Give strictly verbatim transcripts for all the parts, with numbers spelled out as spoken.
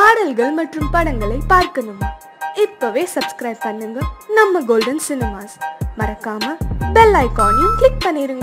பாடல்கள் மற்றும் படங்களை பார்க்கணுமா? இப்பவே சப்ஸ்கிரைப் பண்ணுங்க நம்ம கோல்டன் சினிமாஸ். மறக்காம பெல் ஐகானையும் கிளிக் பண்ணிருங்க.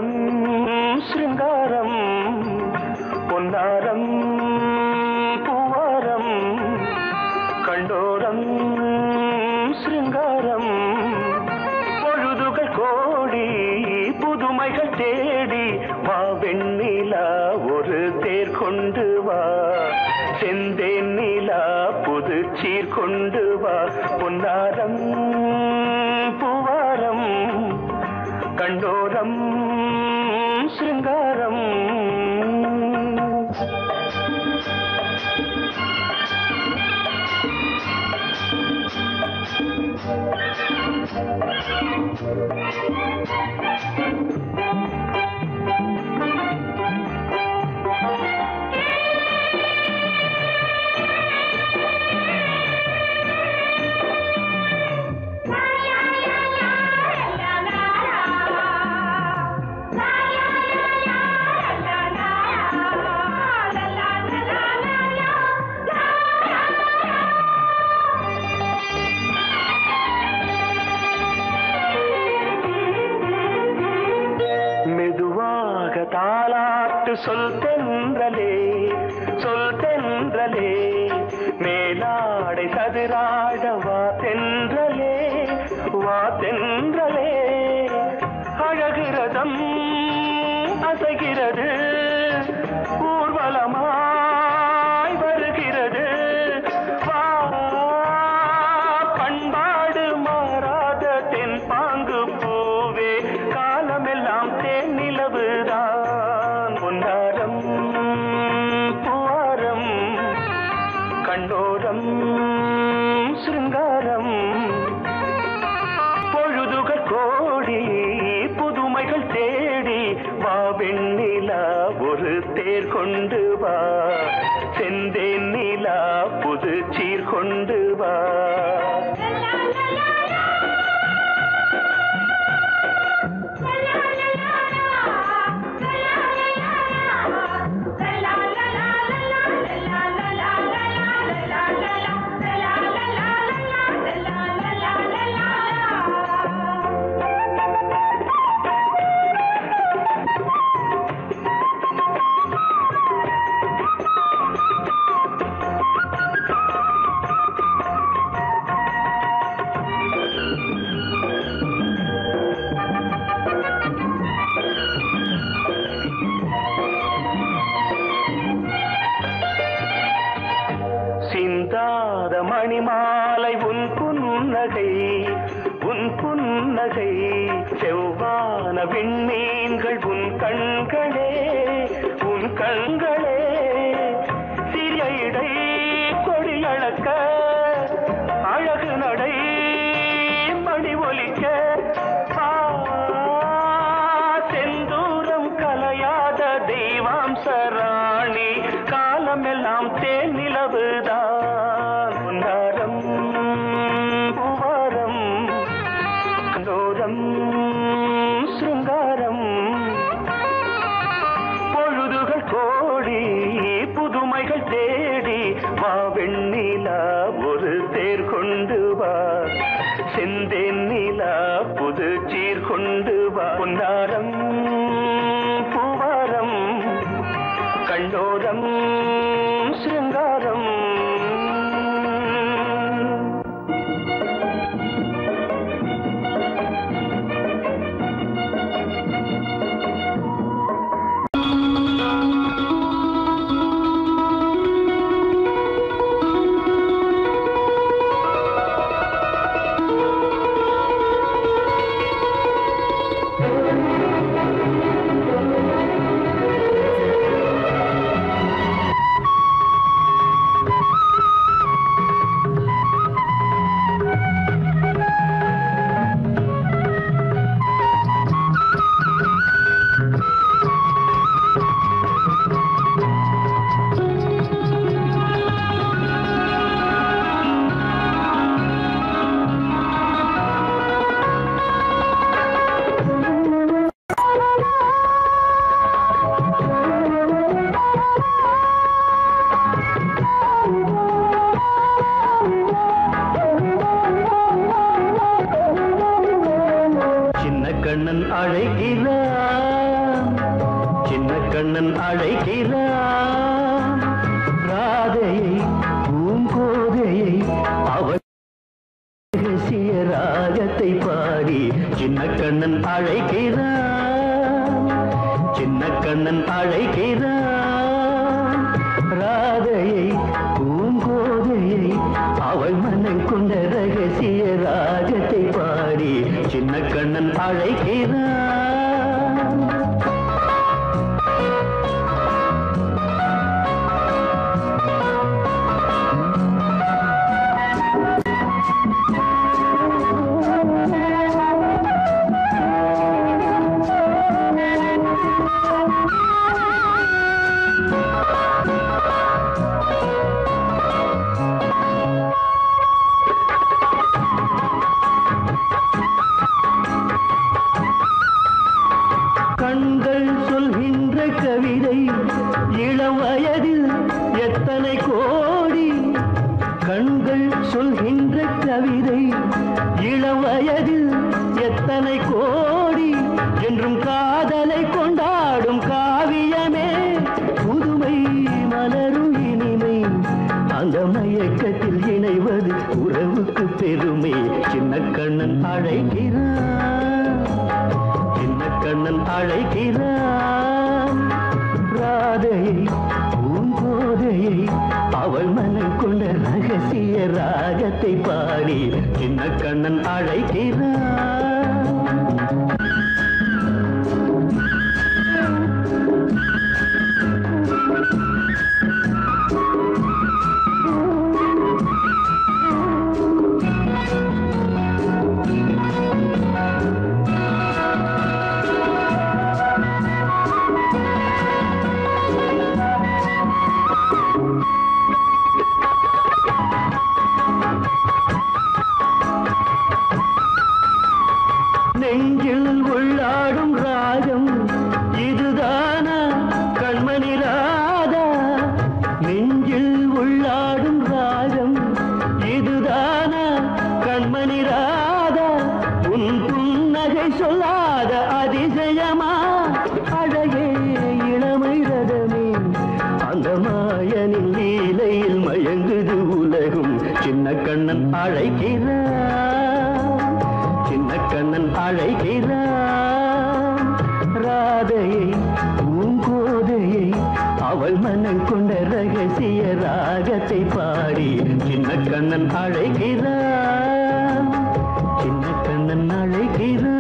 கண்டோரம் சிருங்காரம் பொன்னாரம் பூவாரம் கண்டோரம் சிருங்காரம் பொழுதுகள் கோடி புதுமைகள் தேடி வா வெண்ணிலா ஒரு தேர் கொண்டு வா செந்தேன் நிலா புது சீர் கொண்டு வா பொன்னாரம் பூவாரம் கண்டோரம் சிருங்காரம் தாலாட்டு சொல் தென்றலே சொல் தென்றலே மேலாடை சதுராட வா தென்றலே வா தென்றலே அழகிறதம் அசைகிறது ஊர்வலமாய் வருகிறது வா பண்பாடு மாறாத தென் பாங்கு பூவே காலமெல்லாம் தேன் நிலவுதான் பொன்னாரம் பூவாரம் கண்டோரம் சிருங்காரம் பொழுதுகள் கோடி புதுமைகள் தேடி வா வெண்ணிலா ஒரு தேர் கொண்டு வா செந்தேன் நிலா புது சீர் கொண்டு வா சிந்தாத மணிமாலை உன் புன்னகை உன் புன்னகை செவ்வான விண்மீன்கள் உன் கண்களே உன் கண்களே சிறிய இடை கொடியளக்க அழகு நடை மணி ஒலிக்க செந்தூரம் கலையாத தெய்வாம்சராணி காலமெல்லாம் தேன் நிலவுதான் பொன்னாரம் பூவாரம் கண்டோரம் சிருங்காரம் பொழுதுகள் கோடி புதுமைகள் தேடி வா வெண்ணிலா ஒரு தேர் கொண்டு வா செந்தேன் நிலா புது சீர் கொண்டு வா பொன்னாரம் பூவாரம் கண்டோரம் சிருங்காரம் கண்ணன் அழைக்கிறான் ராதையை பூங்கோதையை அவள் ரகசிய ராகத்தை பாடி சின்ன கண்ணன் அழைக்கிறான் சின்ன கண்ணன் அழைக்கிறான் ராதையை பூங்கோதையை அவள் மனம் கொண்ட ரகசிய ராகத்தை பாடி சின்ன கண்ணன் அழைக்கிறான். கண்கள் சொல்கின்ற கவிதை இளம் வயதில் எத்தனை கோடி கண்கள் சொல்கின்ற கவிதை இளம் வயதில் எத்தனை கோடி என்றும் காதலை கொண்டாடும் காவியமே புதுமை மலரும் இனிமை அந்த மயக்கத்தில் இணைவது உறவுக்கு பெருமை சின்ன கண்ணன் அழைக்கிறான் சின்ன கண்ணன் அழைக்கிறான் ராதையை பூங்கோதையை அவள் மனம் கொண்ட ரகசிய ராகத்தை பாடி சின்ன கண்ணன் அழைக்கிறான். நெஞ்சில் உள்ளாடும் ராகம் இதுதானா கண்மணி ராதா நெஞ்சில் உள்ளாடும் ராகம் இதுதானா கண்மணி ராதா உன் புன்னகை சொல்லாத அதிசயமா அழகே இளமை ரதமே அந்த மாயனின் லீலையில் மயங்குது உலகும் சின்ன கண்ணன் அழைக்கிறான் சின்ன கண்ணன் அழைக்கிறான் ராதையை பூங்கோதையை அவள் மனம் கொண்ட ரகசிய ராகத்தை பாடி சின்ன கண்ணன் அழைக்கிறான் சின்ன கண்ணன் அழைக்கிறான்.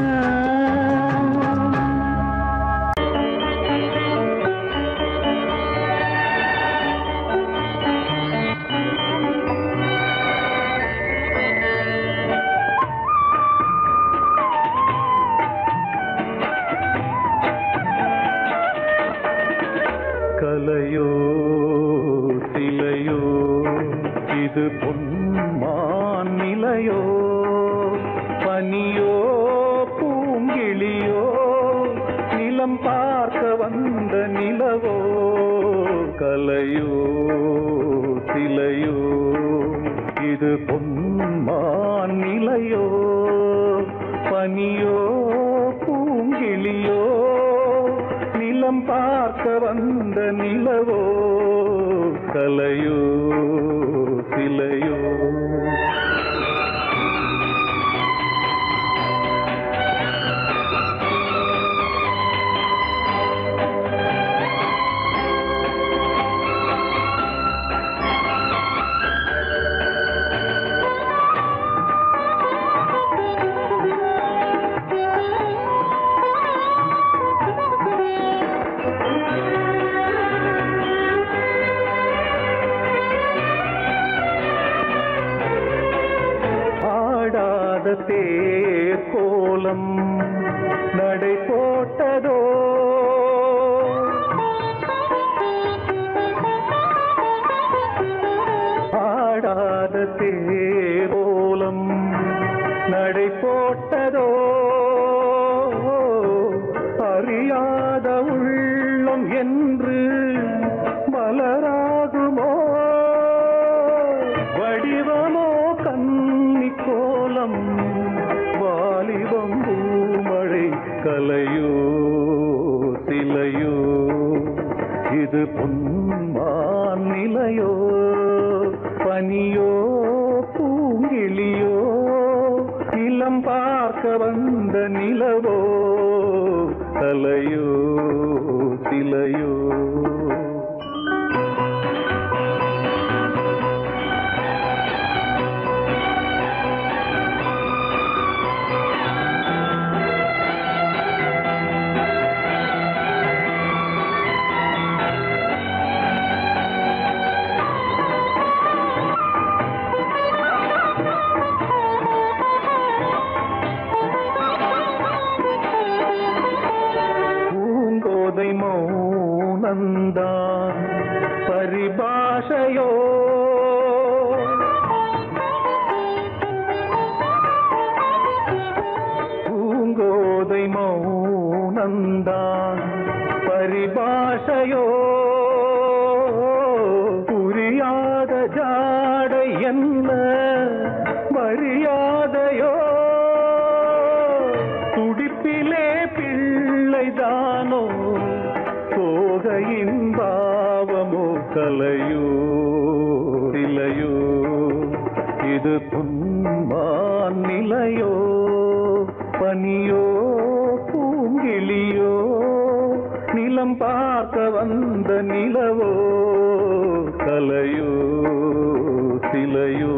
கலையோ சிலையோ இது பொன்மான் நிலையோ பனியோ பூங்கிளியோ நிலம் பார்க்க வந்த நிலவோ கலையோ சிலையோ இது பொன்மான் நிலையோ பனியோ பூங்கிளியோ நிலம் பார்க்க வந்த நிலவோ கலையோ சிலையோ தேர் கோலம் நடை போட்டதோ ஆடாத தேர் கோலம் நடை போட்டதோ அறியாத உள்ளம் என்று மலராகுமோ வடிவமோ கன்னி கோலம் வாலிபம் பூமழை கலையோ சிலையோ இது பொன்மான் நிலையோ பனியோ பூங்கிளியோ நிலம் பார்க்க வந்த நிலவோ தலையோ சிலையோ மௌனந்தான் பரிபாஷையோ பூங்கோதை மௌனந்தான் பரிபாஷையோ புரியாத ஜாடை என்ன மரியாதையோ துடிப்பிலே பிள்ளைதானோ சோகையின் பாவமோ கலையோ இலையோ இது பொன்மான் நிலையோ பனியோ பூங்கிளியோ நிலம் பார்க்க வந்த நிலவோ கலையோ சிலையோ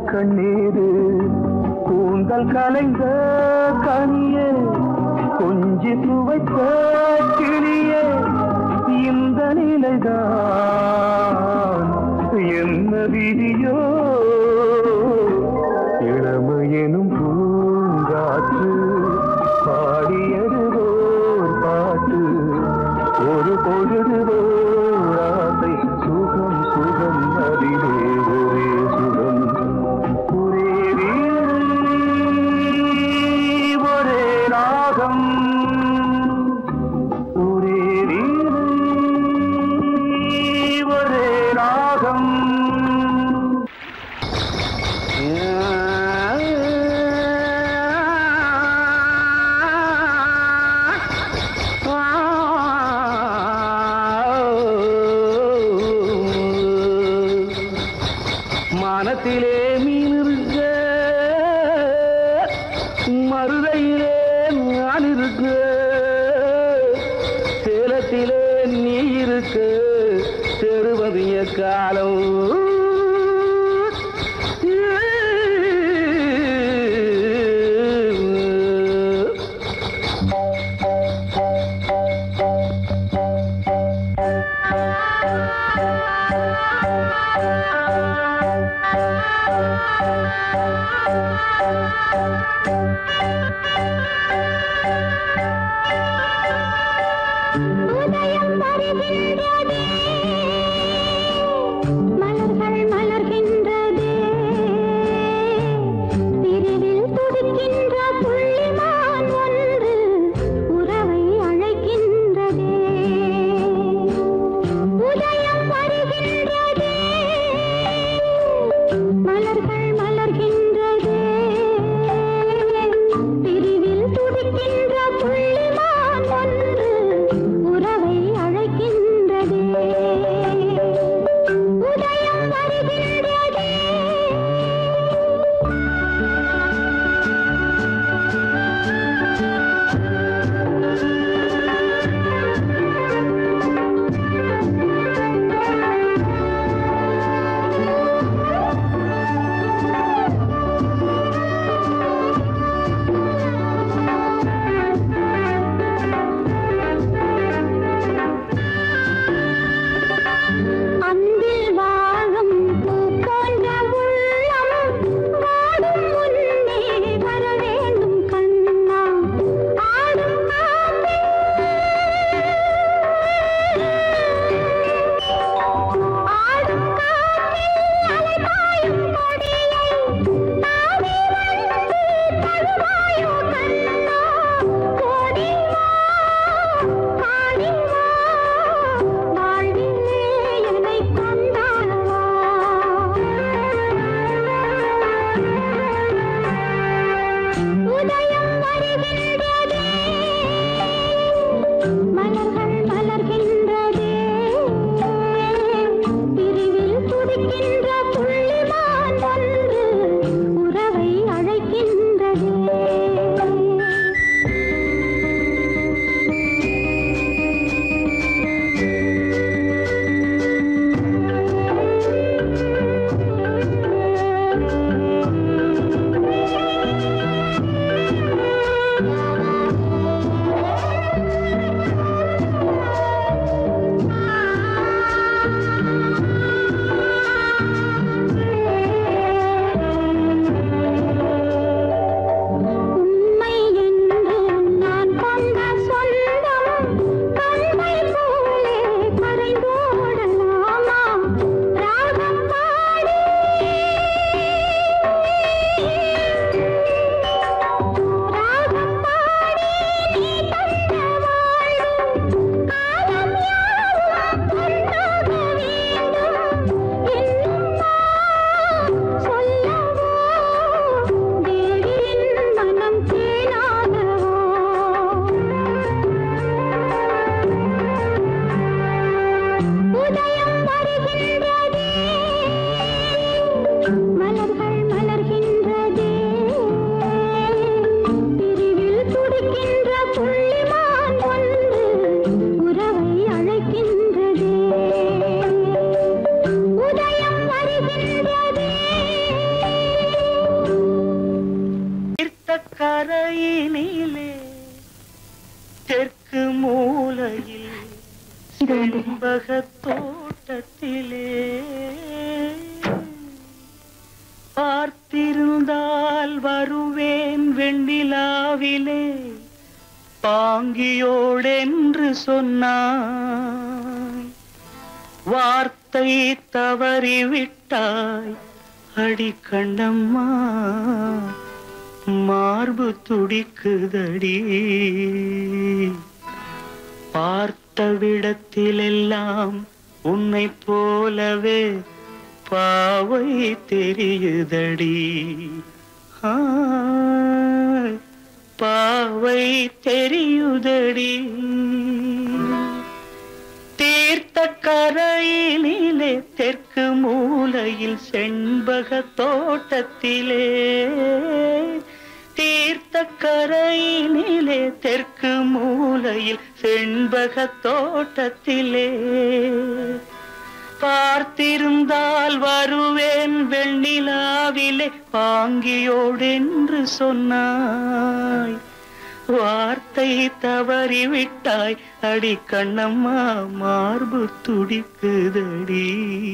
கண்ணீரு கூந்தல் கலைந்த கனியே கொஞ்சி துவைத்த கிளியே இந்த நிலைதான் என்ன விதியோ இளமையெனும் பூங்காற்று பாடியதுவோர் பாட்டு ஒரு பொழுதுவோர் ஆசை சுகம் சுகம் அதிலே ஒரே சுகம் ஒரே வீடு ஒரே ராகம் ஒரே வீடு ஒரே ராகம் மானத்திலே மீன் இருக்க மருதையிலே நான் இருக்க சேலத்திலே நீ இருக்க செருவதிய காலம் உதயம் வருகின்றதே மலர்கள் பாங்கியோடென்று சொன்னாய், வார்த்தை தவறிவிட்டாய் அடி கண்ணம்மா, மார்பு துடிக்குதடி. பார்த்த விடத்திலெல்லாம் உன்னை போலவே பாவை தெரியுதடி. பாவை தெரியுதடி. தீர்த்த கரையினிலே தெற்கு மூலையில் செண்பக தோட்டத்திலே, தீர்த்த கரையினிலே தெற்கு மூலையில் செண்பக தோட்டத்திலே, பார்த்திருந்தால் வருவேன் வெண்ணிலாவிலே பாங்கியோடென்று சொன்னாய், வார்த்தை தவறிவிட்டாய் அடி கண்ணம்மா, மார்பு துடிக்குதடி.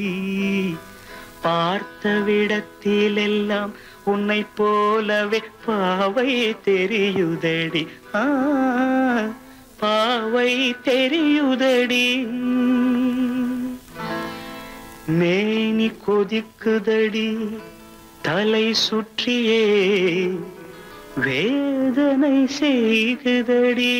பார்த்த விடத்திலெல்லாம் உன்னை போலவே பாவை தெரியுதடி. ஆ, பாவை தெரியுதடி. மேனி கொதிக்குதடி, தலை சுற்றியே வேதனை செய்குதடி.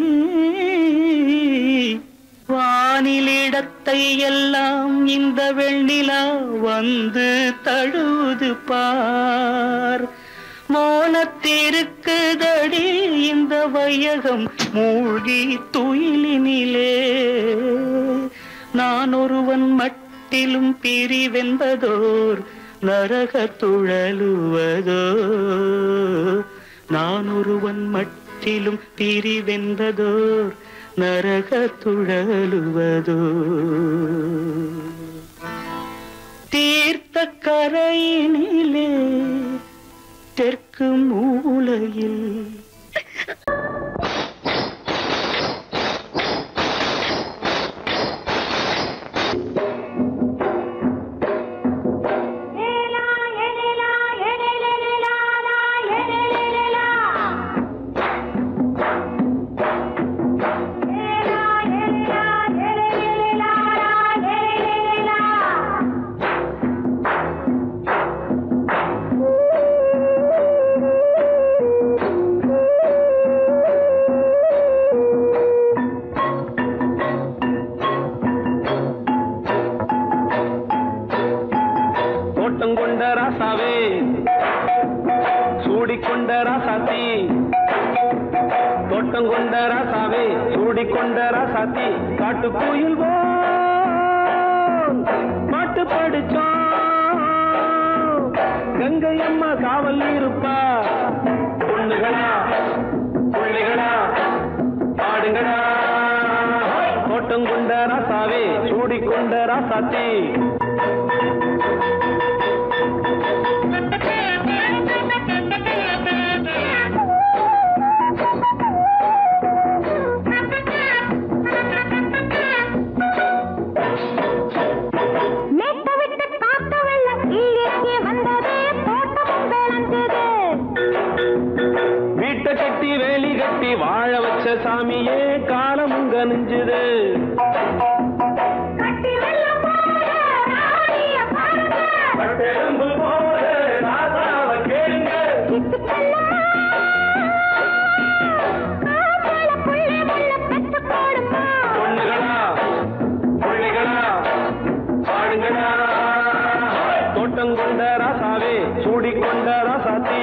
வானிலிடத்தை எல்லாம் இந்த வெண்ணிலா வந்து தழுவுது பார். மோனத்திருக்குதடி இந்த வையகம் மூழ்கி துயிலினிலே. நான் ஒருவன் மட்டிலும் பிரிவென்பதோர் நரக துழலுவதோ, நான் ஒருவன் மட்டிலும் பிரிவென்பதோர் நரக துழலுவதோ. தீர்த்த கரையினிலே தெற்கு மூலையில் காட்டுக்குயில் பாட்டு படிச்சோம், கங்கை அம்மா காவல் இருப்பா. பொண்ணுகளா பிள்ளைகளா பாடுங்களா, தோட்டம் கொண்ட ராசாவே சூடிக்கொண்ட ராசாத்தி. வாழ வச்ச சாமியே காலமுங்க நெஞ்சுது. பொண்ணுகளா பிள்ளைகளா பாடுங்களா, தோட்டம் கொண்ட ராசாவே சூடிக்கொண்ட ராசாத்தி.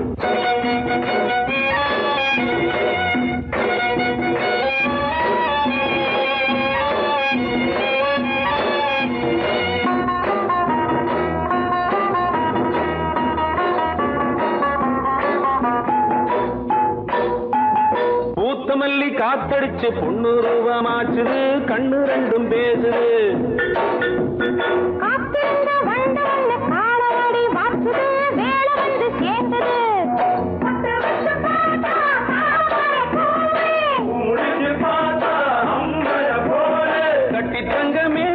மல்லி காத்தடிச்சு பொண்ணு ரூபமாச்சுது, கண்ணு ரெண்டும் பேசுது. கட்டி தங்கமே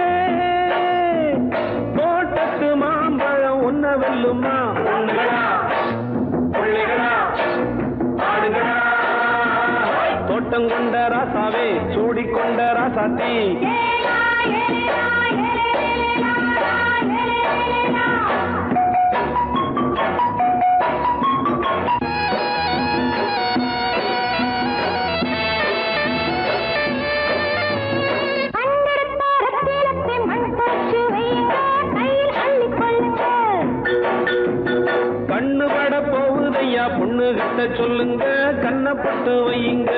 தோட்டத்து மாம்பழம் உன்ன வெல்லுமா. பொண்ணுகளா பிள்ளைகளா பாடுங்களா, தோட்டம் கொண்ட ராசாவே சூடிக்கொண்ட ராசாத்தி கண்ணு பட போகுதையா பொண்ணு கிட்ட சொல்லுங்க கண்ணப்பட்டு வையுங்க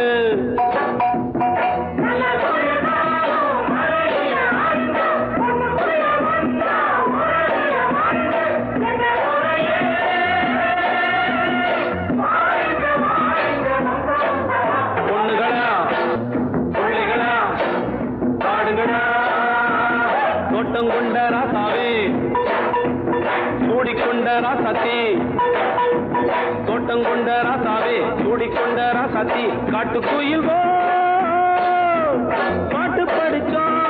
பொண்ணுகளா பிள்ளைகளா பாடுகளா தோட்டம் கொண்ட ராசாவே சூடிக்கொண்ட ராசாத்தி தோட்டம் கொண்ட ராசாவே சூடிக்கொண்ட ராசாத்தி காட்டு கோயில் பாட்டு படிச்சோம்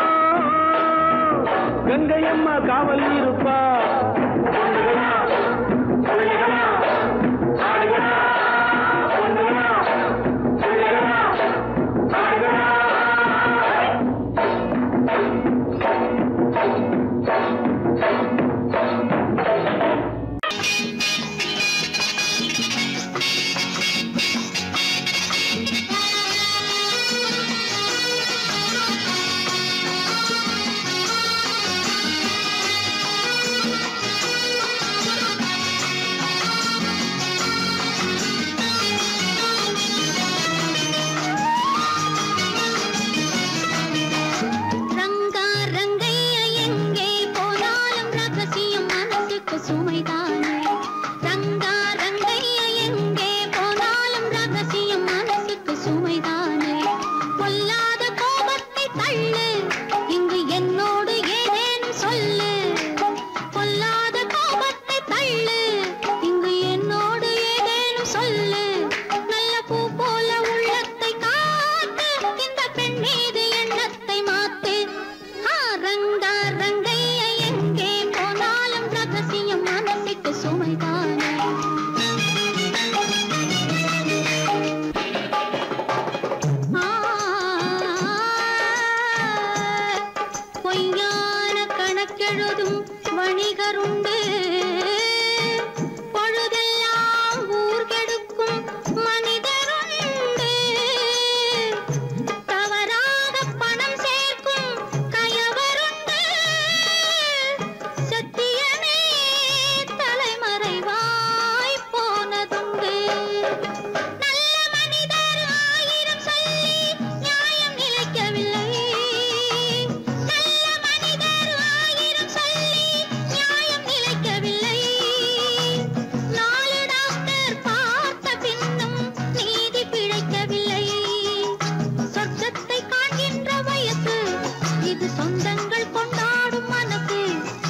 கங்கையம்மா காவல் இருப்பா பொண்ணுகளா பிள்ளைகளா ஆடுகளா பொண்ணுகளா பிள்ளைகளா ஆடுகளா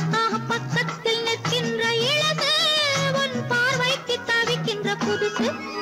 புதுசு